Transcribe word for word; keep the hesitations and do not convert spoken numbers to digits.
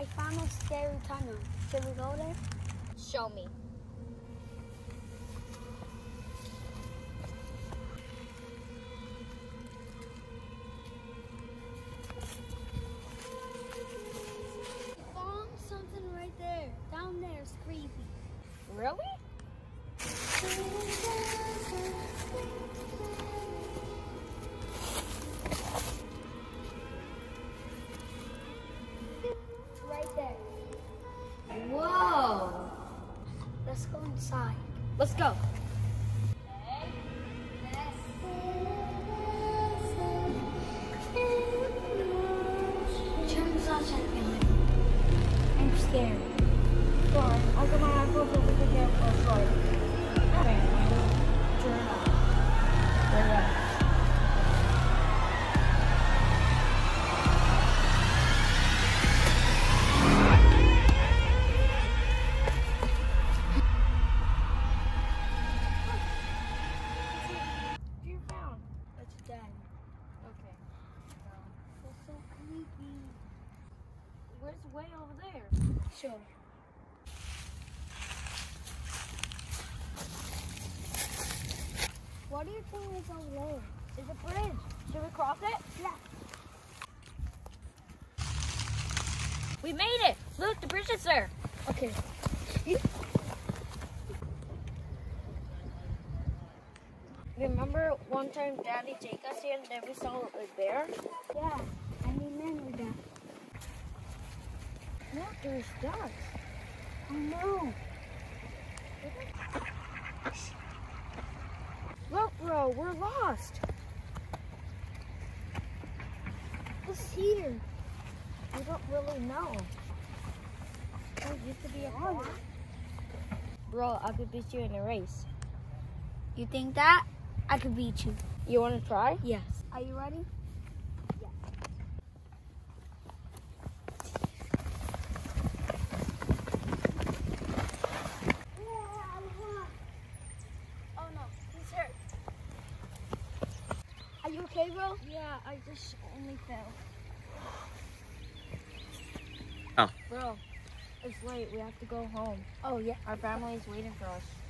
I found a scary tunnel. Should we go there? Show me. I found something right there. Down there. It's creepy. Really? Right there. Whoa. Let's go inside. Let's go. Turn the flashlight on. I'm scared. Sorry, I'll get my iPhone over the camera. Oh, sorry. Okay, turn it on. Turn it on. You found. That's dead. Okay. That's so creepy. Where's the way over there? Sure. What do you think is over there? It's a bridge. Should we cross it? Yeah. We made it. Look, the bridge is there. Okay. Remember one time Daddy take us here and then we saw a bear? Yeah, I remember that. Look, there's ducks. Oh no. Look, bro, we're lost. What's here? We don't really know. Oh, used to be a farm. Bro, I could beat you in a race. You think that? I could beat you. You want to try? Yes. Are you ready? Yeah. Oh no, he's hurt. Are you okay, bro? Yeah, I just only fell. Oh. Bro, it's late. We have to go home. Oh yeah. Our family is waiting for us.